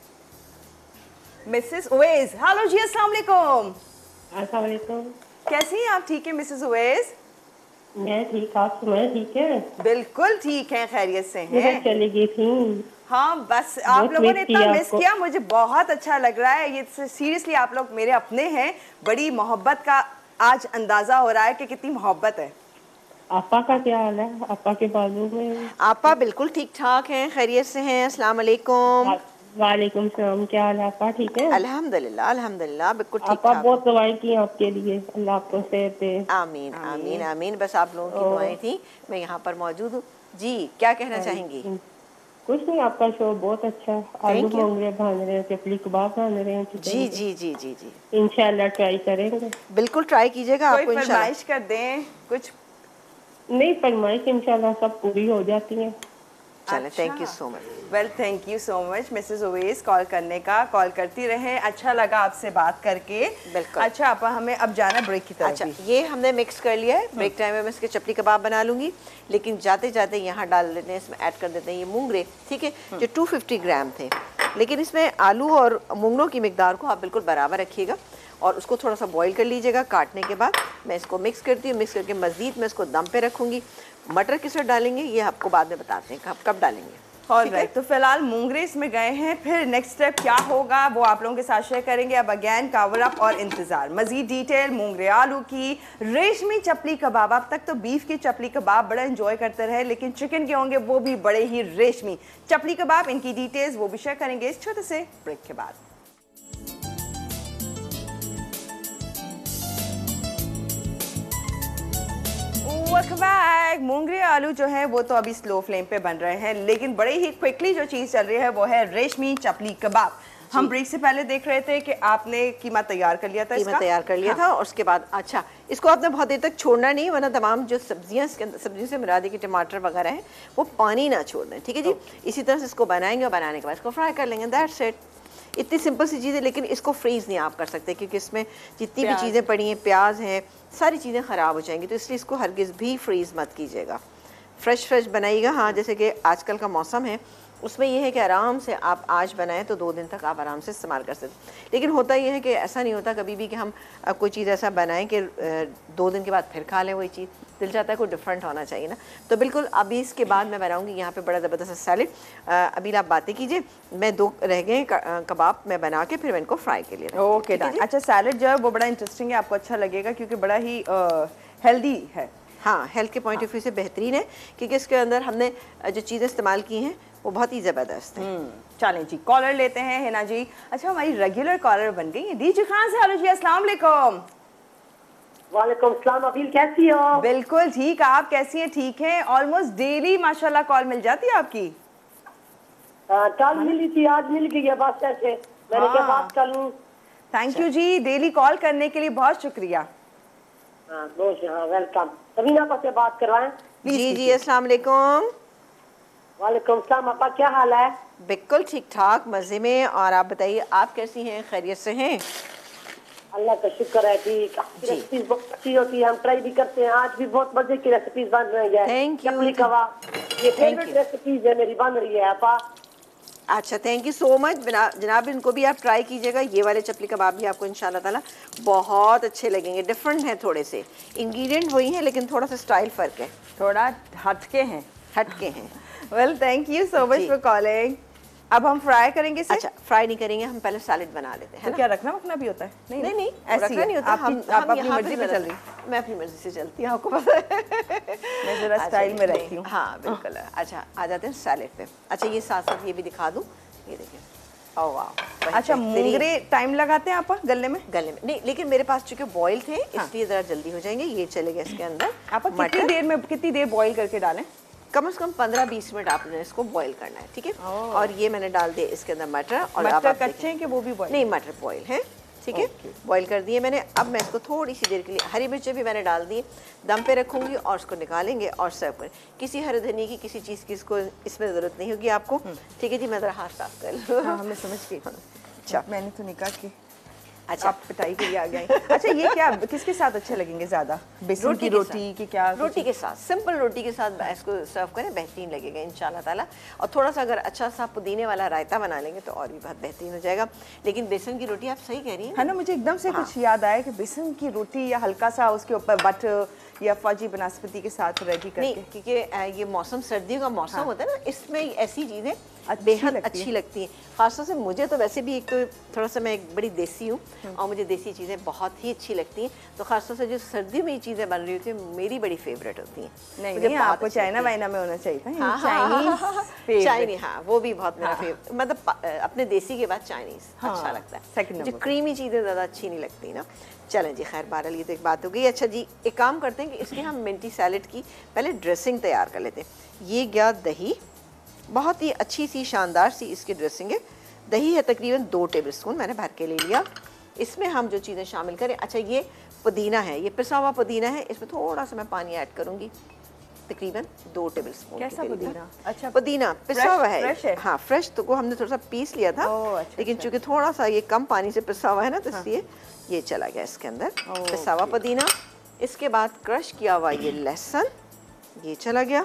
मिसेस उवैस। हेलो जी, अस्सलाम वालेकुम। अस्सलाम वालेकुम। कैसी हैं आप? ठीक है मिसेस उवैस? मैं ठीक, आप सुनाए ठीक है? बिल्कुल ठीक है, खैरियत से किधर हैं। चली गई थी? हाँ बस आप बहुत लोगों ने मिस इतना किया मिस आपको। किया, मुझे बहुत अच्छा लग रहा है। ये सीरियसली आप लोग मेरे अपने हैं, बड़ी मोहब्बत का आज अंदाजा हो रहा है कि कितनी मोहब्बत है। आपा का क्या हाल है? आपा के बाजू में? आपा बिल्कुल ठीक ठाक हैं, खैरियत से हैं। अस्सलाम वालेकुम। वालेकुम सलाम। क्या हाल है आपा? ठीक है? अल्हम्दुलिल्लाह अल्हम्दुलिल्लाह बिल्कुल ठीक आपा ठाक। बहुत दुआएं की आपके लिए, अल्लाह आपको सेहत दे। आमीन आमीन आमीन। बस आप लोगों की दुआएं थी, मैं यहाँ पर मौजूद हूँ। जी क्या कहना चाहेंगी? कुछ नहीं, आपका शो बहुत अच्छा है। आलू Thank you. मोंगरे बन रहे हैं, चपली कबाब बन रहे हैं। जी जी जी जी जी इंशाल्लाह ट्राई करेंगे। बिल्कुल ट्राई कीजिएगा। कोई आपको इंशाल्लाह फरमाइश कर दें कुछ? नहीं, फरमाइश इंशाल्लाह सब पूरी हो जाती है। चलें। Thank you so much. Well thank you so much Mrs Uwais call करने का। कॉल करती रहें, अच्छा लगा आपसे बात करके। बिल्कुल। अच्छा आपा, हमें अब जाना ब्रेक की तरफ। अच्छा ये हमने मिक्स कर लिया है। ब्रेक टाइम में मैं इसके चपली कबाब बना लूँगी, लेकिन जाते जाते यहाँ डाल देते हैं, इसमें ऐड कर देते हैं ये मूंगरे, ठीक है, जो 250 ग्राम थे। लेकिन इसमें आलू और मूंगरों की मिकदार को आप बिल्कुल बराबर रखिएगा और उसको थोड़ा सा बॉईल कर लीजिएगा। काटने के बाद मैं इसको मिक्स करती हूँ। मिक्स करके मज़ीद मैं इसको दम पे रखूँगी। मटर किस वक्त डालेंगे ये आपको बाद में बताते हैं कब डालेंगे। ऑलराइट, तो फिलहाल मूंगरे इसमें गए हैं, फिर नेक्स्ट स्टेप क्या होगा वो आप लोगों के साथ शेयर करेंगे। अब अगेन कवर अप और इंतजार, मजीद डिटेल मूंगरे आलू की, रेशमी चपली कबाब। अब तक तो बीफ की चपली कबाब बड़ा एंजॉय करते रहे, लेकिन चिकन के होंगे वो भी बड़े ही रेशमी चपली कबाब। इनकी डिटेल्स वो भी शेयर करेंगे इस छोटे से ब्रेक के बाद। Welcome back. मूंगरे आलू जो है वो तो अभी स्लो फ्लेम पे बन रहे हैं, लेकिन बड़े ही क्विकली जो चीज़ चल रही है वो है रेशमी चपली कबाब। हम ब्रेक से पहले देख रहे थे कि आपने कीमा तैयार कर लिया था, कीमा तैयार कर लिया था और उसके बाद अच्छा इसको आपने बहुत देर तक छोड़ना नहीं, वरना तमाम जो सब्जियां इसके अंदर, सब्जियों से मुराद है कि टमाटर वगैरह हैं, वो पानी ना छोड़ दें, ठीक है जी। इसी तरह से इसको बनाएंगे और बनाने के बाद इसको फ्राई कर लेंगे। That's it. इतनी सिंपल सी चीज़ है, लेकिन इसको फ्रीज़ नहीं आप कर सकते क्योंकि इसमें जितनी भी चीज़ें पड़ी हैं, प्याज हैं, सारी चीज़ें ख़राब हो जाएंगी, तो इसलिए इसको हरगिज़ भी फ्रीज़ मत कीजिएगा। फ्रेश बनाइएगा। हाँ, जैसे कि आजकल का मौसम है उसमें यह है कि आराम से आप आज बनाएं तो 2 दिन तक आप आराम से इस्तेमाल कर सकते हैं। लेकिन होता यह है कि ऐसा नहीं होता कभी भी कि हम कोई चीज़ ऐसा बनाएं कि 2 दिन के बाद फिर खा लें वही चीज़। दिल चाहता है कोई डिफरेंट होना चाहिए ना। तो बिल्कुल अभी इसके बाद मैं बनाऊंगी यहाँ पे बड़ा ज़बरदस्त सैलेड। अभी आप बातें कीजिए, मैं 2 रह गए कबाब मैं बना के फिर मैं इनको फ्राई के लिए। Okay done. अच्छा सैलेड जो है वो बड़ा इंटरेस्टिंग है, आपको अच्छा लगेगा क्योंकि बड़ा ही हेल्दी है। हाँ, हेल्थ के पॉइंट ऑफ व्यू से बेहतरीन है क्योंकि इसके अंदर हमने जो चीज़ें इस्तेमाल की हैं वो बहुत ही ज़बरदस्त है। चलें जी, कॉलर लेते हैं हिना जी। अच्छा हमारी रेगुलर कॉलर बन गई है डीजी खान से। हेलो जी, अस्सलाम वालेकुम। वालेकुम सलाम। अबील कैसी हो? बिल्कुल ठीक, आप कैसी हैं? ठीक हैं। ऑलमोस्ट डेली माशाल्लाह कॉल मिल जाती है आपकी। कल मिली थी, आज मिल गई है, बस ऐसे मैंने क्या बात कर लूं। थैंक यू जी, डेली कॉल करने के लिए बहुत शुक्रिया। हाँ वेलकम। सबीना आपा से बात करवाएं। जी जी, अस्सलाम वालेकुम। वालेकुम सलाम। आपा क्या हाल है? बिल्कुल ठीक ठाक, मज़े में। और आप बताइए, आप कैसी हैं, खैरियत से हैं? अल्लाह का शुक्र है, ठीक। आपकी जी। रेसिपीज बहुत अच्छी होती है, हम ट्राई भी करते हैं। आज भी बहुत मजे की रेसिपीज बन रही है। Thank you. चपली कबाब, ये फेवरेट you. रेसिपीज है मेरी, बन रही है आपा। अच्छा, थैंक यू सो मच जनाब। इनको भी आप ट्राई कीजिएगा। ये वाले चपली कबाब भी आपको इंशाल्लाह ताला बहुत अच्छे लगेंगे। डिफरेंट हैं थोड़े से, इंग्रेडिएंट वही हैं लेकिन थोड़ा सा स्टाइल फ़र्क है, थोड़ा हटके हैं। हटके हैं। Well thank you so much जी। For calling. अब हम फ्राई करेंगे इसे? अच्छा, फ्राई नहीं करेंगे, हम पहले सैलेड बना लेते हैं, है तो ना? क्या रखना वखना भी होता है? नहीं नहीं, ऐसी रखना नहीं होता। आप अपनी यहाँ मर्जी पे ज़रा- चल रही। मैं अपनी मर्जी से चलती हूँ, आपको पता है। मैं जरा स्टाइल में रहती हूँ। हाँ बिल्कुल। अच्छा, आ जाते हैं सैलेड पे। अच्छा, ये साथ साथ ये भी दिखा दूँ, ये देखिए। ओह वाह। अच्छा, मूंगरे टाइम लगाते हैं आप गलने में? गले में नहीं, लेकिन मेरे पास चूंकि बॉयल थे इसलिए ज़रा जल्दी हो जाएंगे। ये चले गए इसके अंदर। आप कितनी देर बॉईल करके डालें? कम से कम 15-20 मिनट आपने इसको बॉईल करना है, ठीक है? और ये मैंने डाल दिए इसके अंदर मटर। और अब मटर आप कच्चे हैं कि वो भी बॉईल? नहीं, मटर बॉईल है, ठीक है? बॉईल कर दिए मैंने। अब मैं इसको थोड़ी सी देर के लिए, हरी मिर्चें भी मैंने डाल दी, दम पे रखूंगी और उसको निकालेंगे और सर्व करें। किसी हरी धनिया की किसी चीज़ की इसको इसमें ज़रूरत नहीं होगी आपको, ठीक है जी? मैं ज़रा हाथ साफ कर लूँ। हाँ, हमें समझ गई। अच्छा, मैंने तो निकाल के। अच्छा, आप पिटाई के लिए आ गए। अच्छा, ये क्या किसके साथ अच्छे लगेंगे ज़्यादा? बेसन की रोटी की क्या? रोटी के साथ, सिंपल रोटी के साथ इसको सर्व करें, बेहतरीन लगेगा इंशाल्लाह ताला। और थोड़ा सा अगर अच्छा सा पुदीने वाला रायता बना लेंगे तो और भी बहुत बेहतरीन हो जाएगा। लेकिन बेसन की रोटी आप सही कह रही हैं, है ना? मुझे एकदम से कुछ याद आया कि बेसन की रोटी या हल्का सा उसके ऊपर बटर या फौजी बनास्पति के साथ रेडी करके। नहीं, क्योंकि ये मौसम सर्दियों का मौसम होता है ना, इसमें ऐसी चीज़ें अच्छी बेहद लगती अच्छी लगती हैं। खासतौर से मुझे तो वैसे भी, एक तो थोड़ा सा मैं एक बड़ी देसी हूँ और मुझे देसी चीज़ें बहुत ही अच्छी लगती हैं। तो खासतौर से जो सर्दियों में ये चीज़ें बन रही होती हैं मेरी बड़ी फेवरेट होती हैं। नहीं मुझे नहीं, बहुत आपको अच्छी चाइना लगती हैं। वाइना में होना चाहिए था। चाइनीज, चाइनीज हाँ वो भी बहुत मेरा फेवरेट, मतलब अपने देसी के बाद चाइनीज अच्छा लगता है। second मुझे number। क्रीमी चीज़ें ज़्यादा अच्छी नहीं लगती ना। चलें जी, खैर बहरहाल ये तो एक बात हो गई। अच्छा जी, एक काम करते हैं कि इसके हम मिंटी सैलेड की पहले ड्रेसिंग तैयार कर लेते हैं। ये गया दही, बहुत ही अच्छी सी शानदार सी इसकी ड्रेसिंग है। दही है तकरीबन 2 टेबलस्पून, मैंने भर के ले लिया। इसमें हम जो चीज़ें शामिल करें, अच्छा ये पुदीना है, ये पिसा हुआ पुदीना है, इसमें थोड़ा सा मैं पानी ऐड करूँगी, तकरीबन 2 टेबलस्पून। कैसा पुदीना? अच्छा, पुदीना पिसा हुआ फ्रेश है? हाँ फ्रेश, तो को हमने थोड़ा सा पीस लिया था। अच्छा, लेकिन चूंकि थोड़ा सा ये कम पानी से पिसा हुआ है ना, तो इसलिए ये चला गया इसके अंदर पिसा हुआ पुदीना। इसके बाद क्रश किया हुआ ये लहसुन, ये चला गया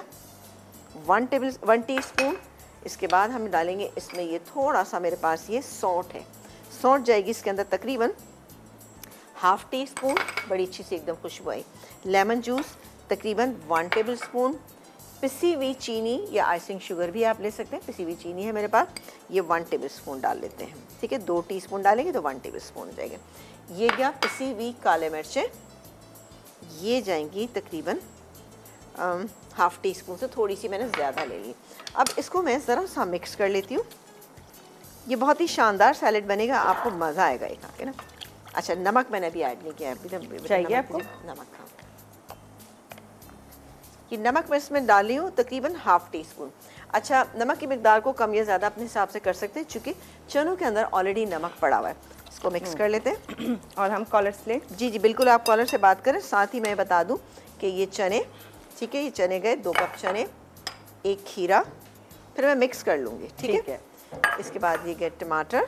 1 टीस्पून। इसके बाद हम डालेंगे इसमें ये थोड़ा सा, मेरे पास ये सौंठ है, सौंठ जाएगी इसके अंदर तकरीबन ½ टीस्पून, बड़ी अच्छी सी एकदम खुशबू आई। लेमन जूस तकरीबन 1 टेबलस्पून। पिसी हुई चीनी या आइसिंग शुगर भी आप ले सकते हैं, पिसी हुई चीनी है मेरे पास, ये 1 टेबलस्पून डाल लेते हैं, ठीक है? 2 टीस्पून डालेंगे तो 1 टेबलस्पून हो जाएगा। ये क्या, पिसी हुई काले मिर्चें, ये जाएंगी तकरीबन ½ टीस्पून से थोड़ी सी मैंने ज़्यादा ले ली। अब इसको मैं ज़रा सा मिक्स कर लेती हूँ। ये बहुत ही शानदार सैलेड बनेगा, आपको मज़ा आएगा ये खा के ना। अच्छा, नमक मैंने अभी ऐड नहीं किया, अभी चाहिए आपको नमक? हाँ, ये नमक मैं इसमें डाली हूँ तकरीबन ½ टीस्पून। अच्छा, नमक की मिकदार को कम या ज़्यादा अपने हिसाब से कर सकते हैं, चूँकि चनों के अंदर ऑलरेडी नमक पड़ा हुआ है। इसको मिक्स कर लेते हैं। और हम कॉलर्स ले। जी जी बिल्कुल, आप कॉलर से बात करें। साथ ही मैं बता दूं कि ये चने, ठीक है, ये चने गए 2 कप चने, 1 खीरा, फिर मैं मिक्स कर लूँगी, ठीक है? इसके बाद ये गए टमाटर,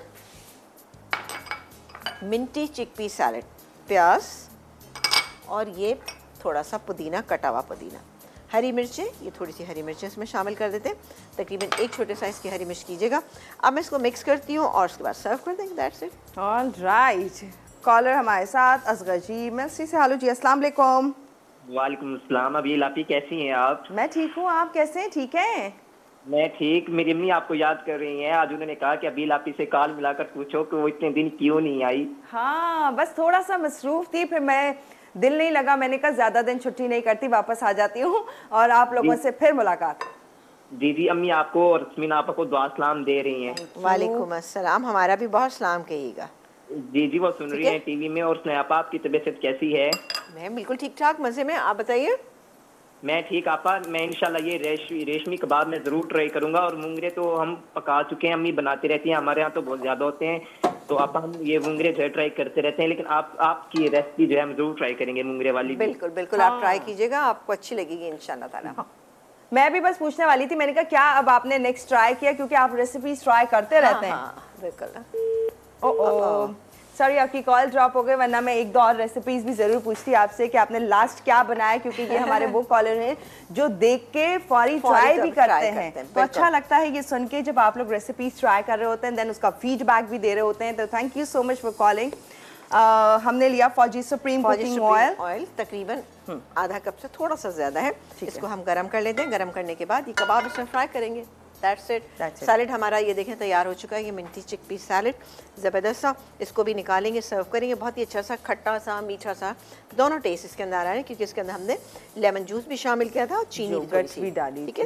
मिंटी चिकपी सैलेड, प्याज, और ये थोड़ा सा पुदीना, कटा हुआ पुदीना, हरी मिर्चें, ये थोड़ी सी हरी मिर्चें इसमें शामिल कर देते हैं, तकरीबन 1 छोटे साइज़ की हरी मिर्च कीजिएगा। अब मैं इसको मिक्स करती हूँ और उसके बाद सर्व कर देंगे, that's it. All right, caller हमारे साथ असगर जी मिल्सी से। हेलो जी, अस्सलाम वालेकुम। वालेकुम अस्सलाम। अभी लापी कैसी हैं आप? मैं ठीक हूँ, आप कैसे हैं? ठीक हैं? मैं ठीक। मेरी अम्मी आपको याद कर रही हैं। आज उन्होंने कहा कि अभी लापी से कॉल मिलाकर पूछो कि वो इतने दिन क्यों नहीं आई। हाँ, बस थोड़ा सा मसरूफ थी, फिर मैं दिल नहीं लगा, मैंने कहा ज़्यादा दिन छुट्टी नहीं करती, वापस आ जाती हूँ और आप लोगों से फिर मुलाकात। जी जी, अम्मी आपको और रस्मीन आपा को दुआ सलाम दे रही हैं। वालेकुम अस्सलाम, हमारा भी बहुत सलाम कहिएगा। जी जी, वो सुन रही हैं टीवी में। और सुनाया, आपकी तबीयत कैसी है? मैं बिल्कुल ठीक ठाक, मज़े में। आप बताइए। मैं ठीक आपा, मैं इंशाल्लाह ये रेशमी कबाब में जरूर ट्राई करूंगा। और मुंगरे तो हम पका चुके हैं, अम्मी बनाती रहती हैं, हमारे यहाँ तो बहुत ज्यादा होते हैं, तो आप हम ये मुंगरे जो है ट्राई करते रहते हैं। लेकिन आपकी रेसिपी जो है हम जरूर ट्राई करेंगे मुंगरे वाली। बिल्कुल बिल्कुल, आप ट्राई कीजिएगा, आपको अच्छी लगेगी इंशाल्लाह ताला। मैं भी बस पूछने वाली थी, मैंने कहा क्या अब आपने नेक्स्ट ट्राई किया, क्योंकि आप रेसिपीज ट्राई करते रहते हैं। बिल्कुल। ओह सॉरी, आपकी कॉल ड्रॉप हो गई, वरना मैं एक दो और रेसिपीज भी जरूर पूछती आपसे कि आपने लास्ट क्या बनाया, क्योंकि ये हमारे वो कॉलर हैं जो देख के फौरी ट्राई भी करते हैं। तो अच्छा लगता है ये सुन के जब आप लोग रेसिपीज ट्राई कर रहे होते हैं, देन उसका फीडबैक भी दे रहे होते हैं। तो thank you so much for calling. हमने लिया फौजी सुप्रीम कुकिंग ऑयल तकरीबन आधा कप से थोड़ा सा ज्यादा है। इसको हम गरम कर लेते हैं। गरम करने के बाद ये कबाब इसमें फ्राई करेंगे। That's it. सैलेड हमारा ये देखें तैयार हो चुका है। ये मिंटी चिकपी सैलेड ज़बरदस्त सा, इसको भी निकालेंगे, सर्व करेंगे। बहुत ही अच्छा सा, खट्टा सा, मीठा सा, दोनों टेस्ट इसके अंदर आ रहे हैं, क्योंकि इसके अंदर हमने लेमन जूस भी शामिल किया था और चीनी भी डाली। ठीक है,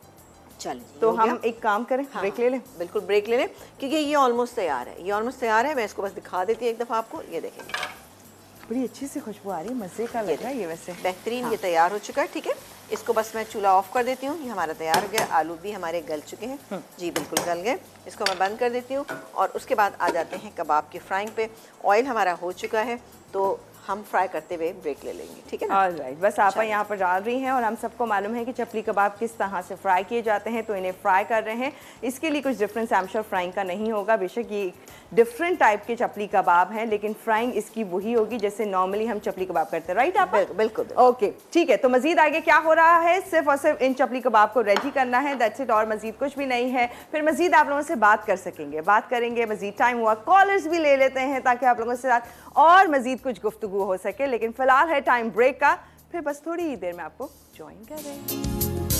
चलिए तो हम एक काम करें, ब्रेक ले लें। बिल्कुल ब्रेक ले लें, क्योंकि ये ऑलमोस्ट तैयार है। ये ऑलमोस्ट तैयार है। मैं इसको बस दिखा देती हूँ एक दफ़ा आपको। ये देखेंगे, बड़ी अच्छी सी खुशबू आ रही है, मज़े का लग रहा है ये वैसे। बेहतरीन ये तैयार हो चुका है। ठीक है, इसको बस मैं चूल्हा ऑफ कर देती हूँ। ये हमारा तैयार हो गया। आलू भी हमारे गल चुके हैं जी, बिल्कुल गल गए। इसको मैं बंद कर देती हूँ और उसके बाद आ जाते हैं कबाब की फ्राइंग पे। ऑयल हमारा हो चुका है, तो हम फ्राई करते हुए ब्रेक ले लेंगे। ठीक है ना? ऑलराइट, बस आप यहाँ पर डाल रही हैं और हम सबको मालूम है कि चपली कबाब किस तरह से फ्राई किए जाते हैं, तो इन्हें फ्राई कर रहे हैं। इसके लिए कुछ difference I am sure frying का नहीं होगा। बेशक ये डिफरेंट टाइप के चपली कबाब हैं, लेकिन फ्राइंग इसकी वही होगी जैसे नॉर्मली हम चपली कबाब करते हैं। राइट आप? बिल्कुल। ओके ठीक है, तो मजीद आगे क्या हो रहा है, सिर्फ और सिर्फ इन चपली कबाब को रेडी करना है, दैट्स इट, और मजीद कुछ भी नहीं है। फिर मजीद आप लोगों से बात कर सकेंगे, बात करेंगे, मजीद टाइम हुआ कॉलर्स भी ले लेते हैं ताकि आप लोगों से साथ और मजीद कुछ गुफ्तगू हो सके। लेकिन फिलहाल है टाइम ब्रेक का, फिर बस थोड़ी ही देर में आपको ज्वाइन करें।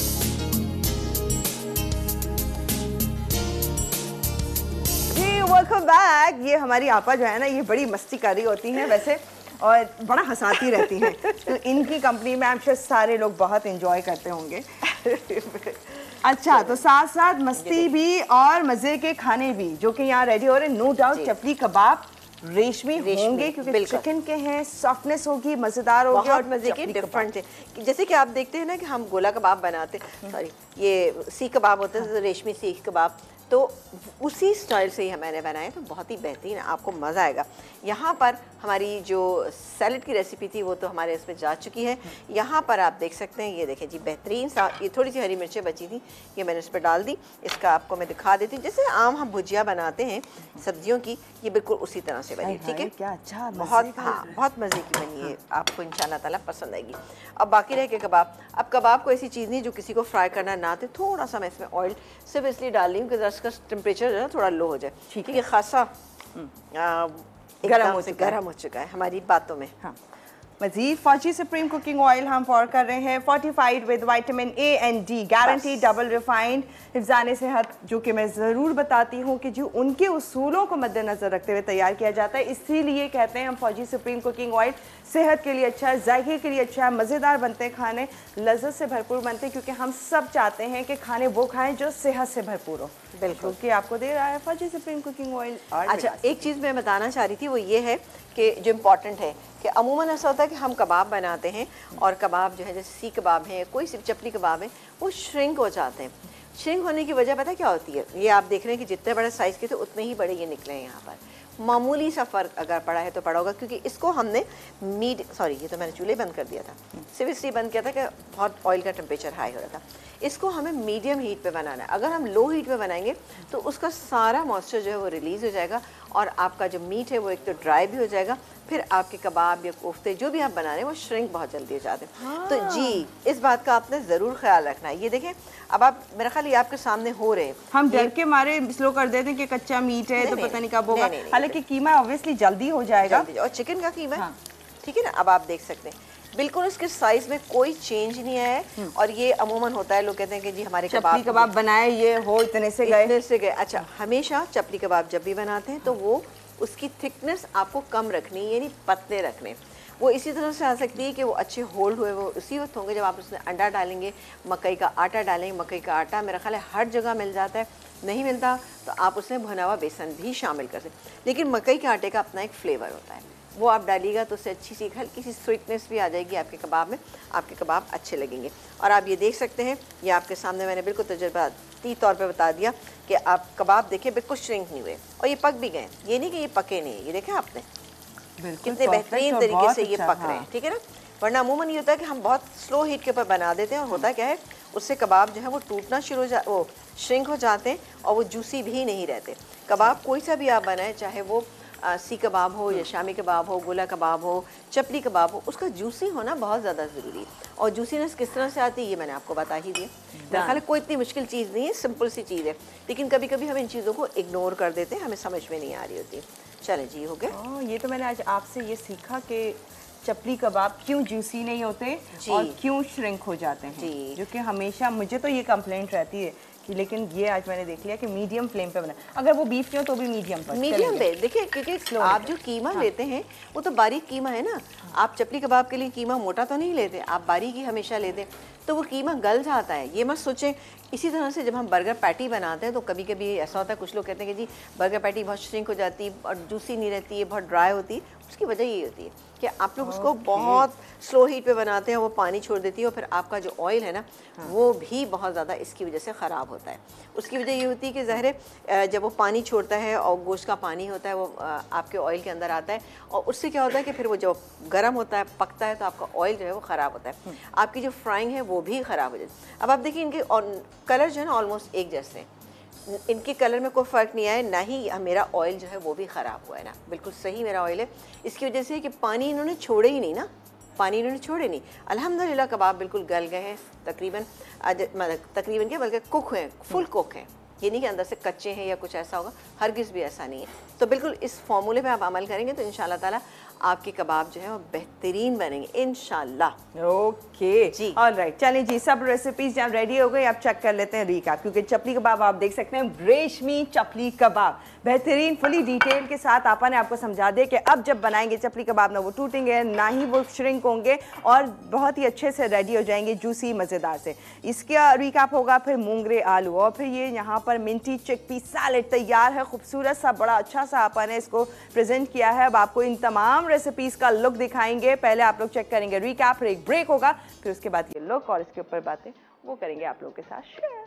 Welcome back. ये हमारी आपा जो है ना, ये बड़ी मस्ती कर रही होती हैं वैसे और बड़ा हंसाती रहती हैं, तो इनकी कंपनी में आप शायद सारे लोग बहुत एंजॉय करते होंगे। अच्छा, तो साथ साथ मस्ती भी और मज़े के खाने भी जो कि यहाँ रेडी हो रहे हैं। नो डाउट चपली कबाब रेशमी होंगे, क्योंकि चिकन के हैं, सॉफ्टनेस होगी, मज़ेदार होगी, बहुत मज़े के डिफरेंट है। जैसे कि आप देखते हैं ना कि हम गोला कबाब बनाते, सॉरी ये सीख कबाब होते हैं, रेशमी सीख कबाब, तो उसी स्टाइल से ही मैंने बनाए, तो बहुत ही बेहतरीन, आपको मज़ा आएगा। यहाँ पर हमारी जो सैलड की रेसिपी थी वो तो हमारे इसमें जा चुकी है। यहाँ पर आप देख सकते हैं, ये देखें जी बेहतरीन सा, ये थोड़ी सी हरी मिर्चें बची थी, ये मैंने इस पर डाल दी। इसका आपको मैं दिखा देती हूँ, जैसे आम हम भुजिया बनाते हैं सब्जियों की, ये बिल्कुल उसी तरह से बनी। ठीक है, क्या अच्छा, बहुत, हाँ बहुत मज़े की बनी है, आपको इंशाल्लाह ताला पसंद आएगी। अब बाकी रह के कबाब, अब कबाब को ऐसी चीज़ नहीं जो किसी को फ्राई करना ना आते, थोड़ा सा मैं इसमें ऑयल सिर्फ इसलिए डाल रही हूँ कि इसका टेम्परेचर जो है थोड़ा लो हो जाए। ठीक है, खासा गरम हो चुका है हमारी बातों में। हाँ, मजीद फौजी सुप्रीम कुकिंग ऑयल हम पौर कर रहे हैं, fortified with vitamin A and D, guarantee double refined, हिफ्ज़ान सेहत, जो कि मैं ज़रूर बताती हूँ कि जो उनके उसूलों को मद्देनज़र रखते हुए तैयार किया जाता है। इसीलिए कहते हैं हम फौजी सुप्रीम कुकिंग ऑयल सेहत के लिए अच्छा है, जायके के लिए अच्छा है, मज़ेदार बनते हैं खाने, लज्जत से भरपूर बनते हैं, क्योंकि हम सब चाहते हैं कि खाने वो खाएं जो सेहत से भरपूर हो। बिल्कुल, कि आपको दे रहा है फौजी सुप्रीम कुकिंग ऑयल। अच्छा, एक चीज़ मैं बताना चाह रही थी, वो ये है कि जो इम्पॉर्टेंट है कि अमूमन ऐसा होता है कि हम कबाब बनाते हैं और कबाब जो है, जैसे सीख कबाब है, कोई सिर्फ चपली कबाब है, वो श्रिंक हो जाते हैं। श्रिंक होने की वजह पता क्या होती है? ये आप देख रहे हैं कि जितने बड़े साइज़ के थे उतने ही बड़े ये निकले हैं। यहाँ पर मामूली सा फ़र्क अगर पड़ा है तो पड़ा होगा, क्योंकि इसको हमने ये तो मैंने चूल्हे बंद कर दिया था, सिर्फ इसलिए बंद किया था कि बहुत ऑयल का टेम्परेचर हाई हो रहा था। इसको हमें मीडियम हीट पे बनाना है। अगर हम लो हीट पे बनाएंगे तो उसका सारा मॉइस्चर जो है वो रिलीज़ हो जाएगा और आपका जो मीट है वो एक तो ड्राई भी हो जाएगा, फिर आपके कबाब या कोफ्ते जो भी आप बना रहे हैं वो श्रिंक बहुत जल्दी हो जाते हैं। हाँ। तो जी इस बात का आपने ज़रूर ख्याल रखना है। ये देखें, अब आप मेरा ख्याल ये आपके सामने हो रहे हैं, हम डर के मारे स्लो कर देते हैं कि कच्चा मीट है तो पता नहीं कब होगा, हालांकि कीमा ऑब्वियसली जल्दी हो जाएगा और चिकन का कीमा। हाँ। ठीक है ना, अब आप देख सकते हैं बिल्कुल इसके साइज में कोई चेंज नहीं आया है। और ये अमूमन होता है, लोग कहते हैं कि जी हमारे कबाब बनाए ये हो इतने से गए। अच्छा, हमेशा चपली कबाब जब भी बनाते हैं तो वो उसकी थिकनेस आपको कम रखनी है, यानी पतले रखने। वो इसी तरह से आ सकती है कि वो अच्छे होल्ड हुए वो उसी वक्त होंगे जब आप उसमें अंडा डालेंगे, मकई का आटा डालेंगे। मकई का आटा मेरा ख्याल है हर जगह मिल जाता है, नहीं मिलता तो आप उसमें भुना हुआ बेसन भी शामिल कर सकते। लेकिन मकई के आटे का अपना एक फ्लेवर होता है, वो आप डालिएगा तो उससे अच्छी सी हल्की सी स्वीटनेस भी आ जाएगी आपके कबाब में, आपके कबाब अच्छे लगेंगे। और आप ये देख सकते हैं, ये आपके सामने मैंने बिल्कुल तजुर्बाती तौर पे बता दिया कि आप कबाब देखिए बिल्कुल श्रिंक नहीं हुए और ये पक भी गए। ये नहीं कि ये पके नहीं है, ये देखें आपने कितने बेहतरीन तरीके से ये पक रहे हैं, ठीक है ना। वरना अमूमन ये होता है कि हम बहुत स्लो हीट के ऊपर बना देते हैं और होता क्या है उससे कबाब जो है वो टूटना शुरू वो श्रिंक हो जाते हैं और वो जूसी भी नहीं रहते। कबाब कोई सा भी आप बनाएं, चाहे वो सी कबाब हो या शामी कबाब हो, गोला कबाब हो, चपली कबाब हो, उसका जूसी होना बहुत ज़्यादा ज़रूरी है। और जूसीनेस किस तरह से आती है ये मैंने आपको बता ही दिया। दरअसल कोई इतनी मुश्किल चीज़ नहीं है, सिंपल सी चीज़ है, लेकिन कभी कभी हम इन चीज़ों को इग्नोर कर देते हैं, हमें समझ में नहीं आ रही होती। चलें जी, हो गया। ये तो मैंने आज आपसे ये सीखा कि चपली कबाब क्यों जूसी नहीं होते और क्यों श्रिंक हो जाते हैं, जो कि हमेशा मुझे तो ये कंप्लेंट रहती है कि, लेकिन ये आज मैंने देख लिया कि मीडियम फ्लेम पे बना। अगर वो बीफ हो तो भी मीडियम पे देखिए, क्योंकि आप जो कीमा लेते हैं वो तो बारीक कीमा है ना। आप चपली कबाब के लिए कीमा मोटा तो नहीं लेते, आप बारीक ही हमेशा लेते हैं, तो वो कीमा गल जाता है। ये मत सोचें। इसी तरह से जब हम बर्गर पैटी बनाते हैं तो कभी कभी ऐसा होता है, कुछ लोग कहते हैं कि जी बर्गर पैटी बहुत श्रिंक हो जाती है और जूसी नहीं रहती है, बहुत ड्राई होती है। उसकी वजह ये होती है कि आप लोग उसको बहुत स्लो हीट पे बनाते हैं, वो पानी छोड़ देती है और फिर आपका जो ऑयल है ना वो भी बहुत ज़्यादा इसकी वजह से ख़राब होता है। उसकी वजह ये होती है कि ज़ाहिर जब वो पानी छोड़ता है और गोश्त का पानी होता है वो आपके ऑयल के अंदर आता है और उससे क्या होता है कि फिर वो जब गर्म होता है, पकता है, तो आपका ऑयल जो है वो ख़राब होता है, आपकी जो फ्राइंग है वो भी ख़राब हो जाती है। अब आप देखिए इनके कलर जो है ना ऑलमोस्ट एक जैसे, इनके कलर में कोई फ़र्क नहीं आया, ना ही मेरा ऑयल जो है वो भी ख़राब हुआ है ना, बिल्कुल सही मेरा ऑयल है। इसकी वजह से कि पानी इन्होंने छोड़े ही नहीं ना, पानी इन्होंने छोड़े नहीं। अल्हम्दुलिल्लाह कबाब बिल्कुल गल गए हैं, तकरीबन क्या बल्कि कुक हैं, फुल कुक हैं। ये नहीं कि अंदर से कच्चे हैं या कुछ ऐसा होगा, हरगिज़ भी ऐसा नहीं है। तो बिल्कुल इस फॉर्मूले पे आप अमल करेंगे तो इंशाल्लाह ताला आपके कबाब जो है वो बेहतरीन बनेंगे इंशाल्लाह। ओके जी, ऑलराइट, चलिए जी, सब रेसिपीज जब रेडी हो गई, आप चेक कर लेते हैं रीकैप, क्योंकि चपली कबाब आप देख सकते हैं, रेशमी चपली कबाब बेहतरीन फुली डिटेल के साथ आपा ने आपको समझा दिया कि अब जब बनाएंगे चपली कबाब ना वो टूटेंगे ना ही वो श्रिंक होंगे और बहुत ही अच्छे से रेडी हो जाएंगे, जूसी मज़ेदार से। इसका रीकैप होगा फिर मूंगरे आलू और फिर ये यहाँ पर मिंटी चिकपी सैलेड तैयार है, खूबसूरत सा, बड़ा अच्छा सा आपा ने इसको प्रेजेंट किया है। अब आपको इन तमाम रेसिपीज का लुक दिखाएंगे, पहले आप लोग चेक करेंगे रीकैप, फिर एक ब्रेक होगा, फिर उसके बाद ये लुक और इसके ऊपर बातें वो करेंगे आप लोगों के साथ शेयर।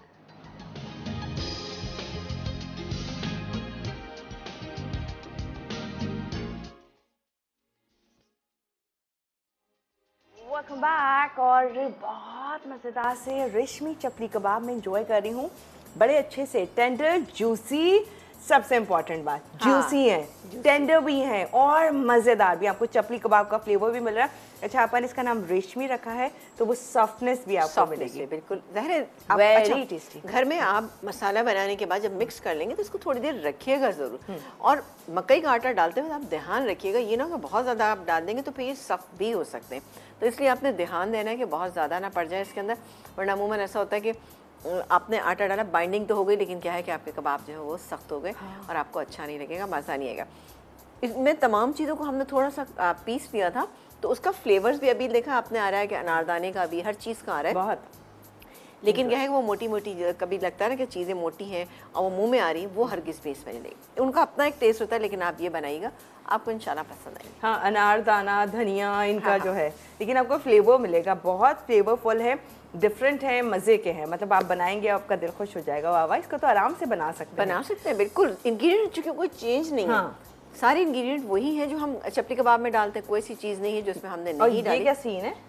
Welcome back. और बहुत मज़ेदार से रेशमी चपली कबाब में इंजॉय कर रही हूँ, बड़े अच्छे से, टेंडर जूसी, सबसे इम्पॉर्टेंट बात जूसी है, टेंडर भी है और मज़ेदार भी। आपको चपली कबाब का फ्लेवर भी मिल रहा है। अच्छा, अपन इसका नाम रेशमी रखा है तो वो सॉफ्टनेस भी आपको मिलेगी, बिल्कुल ज़ाहिर। Very tasty. घर में आप मसाला बनाने के बाद जब मिक्स कर लेंगे तो इसको थोड़ी देर रखिएगा ज़रूर। और मकई का आटा डालते हुए आप ध्यान रखिएगा, ये ना कि बहुत ज़्यादा आप डाल देंगे तो फिर ये सख्त भी हो सकते हैं, तो इसलिए आपने ध्यान देना है कि बहुत ज़्यादा ना पड़ जाए इसके अंदर। वरना अमूमन ऐसा होता है कि आपने आटा डाला, बाइंडिंग तो हो गई, लेकिन क्या है कि आपके कबाब जो है वो सख्त हो गए और आपको अच्छा नहीं लगेगा, मज़ा नहीं आएगा। इसमें तमाम चीज़ों को हमने थोड़ा सा पीस लिया था तो उसका फ्लेवर्स भी अभी देखा आपने आ रहा है कि अनारदाने का भी, हर चीज़ का आ रहा है बहुत। लेकिन क्या है वो मोटी मोटी, कभी लगता है ना कि चीज़ें मोटी हैं और वो मुंह में आ रही हैं, वो हरगिज़ भी इसमें नहीं देगी। उनका अपना एक टेस्ट होता है, लेकिन आप ये बनाइएगा, आपको इंशाल्लाह पसंद आएगी। हाँ, अनारदाना, धनिया, इनका जो है, लेकिन आपको फ्लेवर मिलेगा, बहुत फ्लेवरफुल है, डिफरेंट है, मज़े के हैं। मतलब आप बनाएंगे आपका दिल खुश हो जाएगा। वाह, इसको तो आराम से बना सकते हैं बिल्कुल। इंग्रेडिएंट चूँकि कोई चेंज नहीं है, सारे इंग्रेडिएंट वही हैं जो हम चपली कबाब में डालते हैं, कोई सी चीज़ नहीं है जो इसमें हमने नहीं डाली। ये क्या सीन है?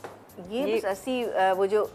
ये बस ऐसी वो जो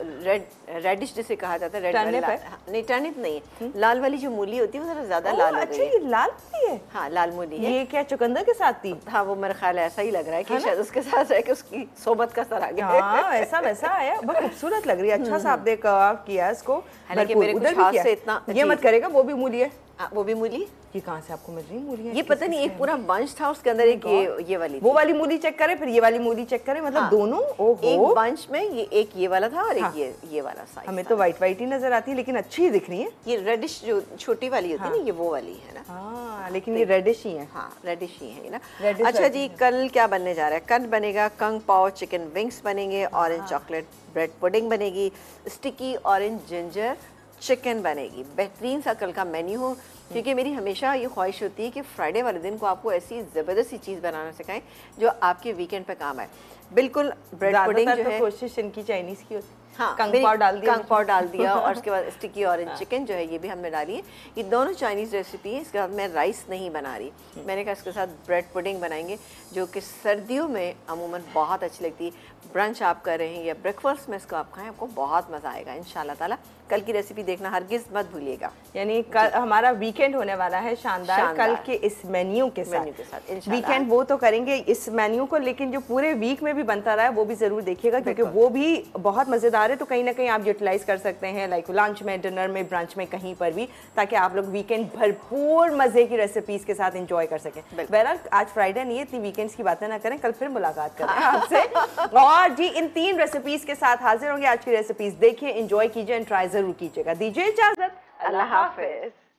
रेडिश जिसे कहा जाता है, नहीं टर्निप नहीं है, लाल वाली जो मूली होती है वो जरा ज्यादा लाल हो गई है। ये लाल मूली है? हाँ, लाल मूली है। ये क्या चुकंदर के साथ थी? हाँ, वो मेरा ख्याल ऐसा ही लग रहा है कि शायद उसके साथ है कि उसकी सोबत का सर आ गया। हाँ, ऐसा वैसा आया, बहुत खूबसूरत लग रही है। अच्छा सा आपने किया इसको, हालांकि मेरे कुछ हाथ से इतना ये मत करेगा, वो भी मूली है। वो भी मूली। ये कहाँ से आपको मिल रही है मूली? ये पता नहीं, एक पूरा बंच था, उसके अंदर एक ये वाली, वो वाली मूली चेक करें, फिर ये वाली मूली चेक करें, मतलब दोनों। एक बंच में ये एक ये वाला था और एक ये वाला साइज। हमें तो वाइट वाइट ही नजर आती है, लेकिन अच्छी दिख रही है। ये रेडिश जो छोटी वाली होती है ना, ये वो वाली है ना। हाँ, लेकिन ये रेडिश ही है। हाँ, रेडिश ही है ना। अच्छा जी, कल क्या बनने जा रहा है? कल बनेगा कंग पाओ चिकन विंग्स बनेंगे, ऑरेंज चॉकलेट ब्रेड पुडिंग बनेगी, स्टिकी ऑरेंज जिंजर चिकन बनेगी। बेहतरीन सा कल का मेन्यू हो, क्योंकि मेरी हमेशा ये ख्वाहिश होती है कि फ्राइडे वाले दिन को आपको ऐसी ज़बरदस्त सी चीज़ बनाना सिखाएं जो आपके वीकेंड पे काम आए। बिल्कुल ब्रेड पुडिंग जो है, कोशिश इनकी चाइनीज की होती है। हाँ, कंग पाव डाल दिया, कंग पाव डाल दिया और उसके बाद स्टिकी ऑरेंज चिकन जो है ये भी हमने डाली है। ये दोनों चाइनीज़ रेसिपी है। इसके बाद मैं राइस नहीं बना रही, मैंने कहा इसके साथ ब्रेड पुडिंग बनाएंगे जो कि सर्दियों में अमूमन बहुत अच्छी लगती है। ब्रंच आप कर रहे हैं या ब्रेकफास्ट में इसको आप खाएं, आपको बहुत मज़ा आएगा इंशाल्लाह ताला। कल की रेसिपी देखना हरगिज़ मत भूलिएगा। यानी कल हमारा वीकेंड होने वाला है शानदार कल के इस मेन्यू के साथ इंशाल्लाह। वीकेंड वो तो करेंगे इस मेन्यू को, लेकिन जो पूरे वीक में भी बनता रहा है वो भी ज़रूर देखिएगा, क्योंकि वो भी बहुत मज़ेदार है। तो कहीं ना कहीं आप यूटिलाइज कर सकते हैं, लाइक लंच में, डिनर में, ब्रंच में, कहीं पर भी, ताकि आप लोग वीकेंड भरपूर मज़े की रेसिपीज़ के साथ इंजॉय कर सकें। बहरहाल आज फ्राइडे नहीं है, इतनी वीकेंड्स की बातें ना करें, कल फिर मुलाकात करें आपसे। और जी इन 3 रेसिपीज़ के साथ हाजिर होंगे। आज की रेसिपीज़ देखिए, इंजॉय कीजिए एंड ट्राई ज़रूर कीजिएगा। दीजिए इजाज़त, अल्लाह हाफ़िज़।